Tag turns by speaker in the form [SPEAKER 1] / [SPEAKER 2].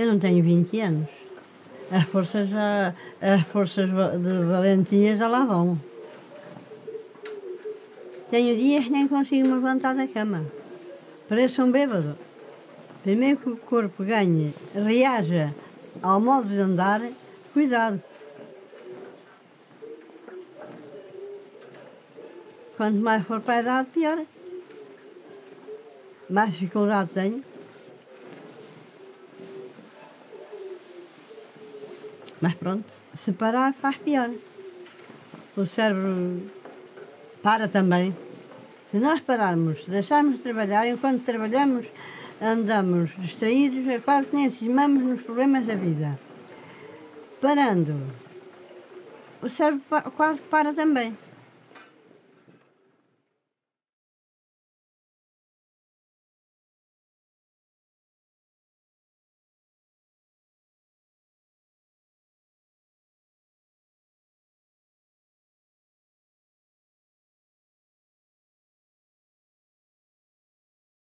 [SPEAKER 1] Eu não tenho 20 anos. As forças de valentia já lá vão. Tenho dias que nem consigo me levantar da cama. Pareço um bêbado. Primeiro que o corpo ganhe, reaja ao modo de andar, cuidado. Quanto mais for para a idade, pior. Mais dificuldade tenho. Mas pronto, se parar faz pior. O cérebro para também. Se nós pararmos, deixarmos de trabalhar, enquanto trabalhamos, andamos distraídos, é quase que nem cismamos nos problemas da vida. Parando, o cérebro quase que para também.